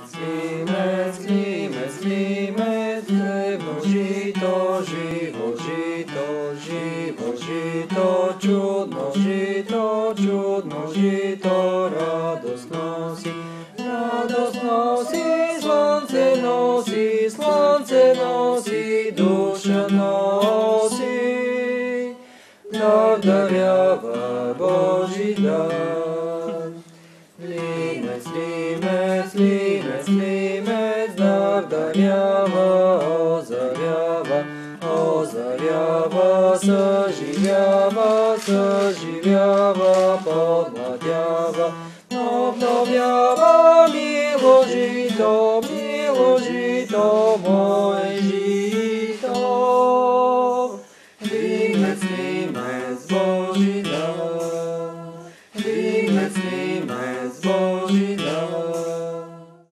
Слімець, слімець, слімець, древно жито, живо жито, живо жито, чудно жито, радосно сі, слонце носи, душа носи, дар дарява Божий дар. Слімець, слімець, слімець, слімець, дар дарява, озарява, съживява, подмладява, обновява, мило жито, мое жито.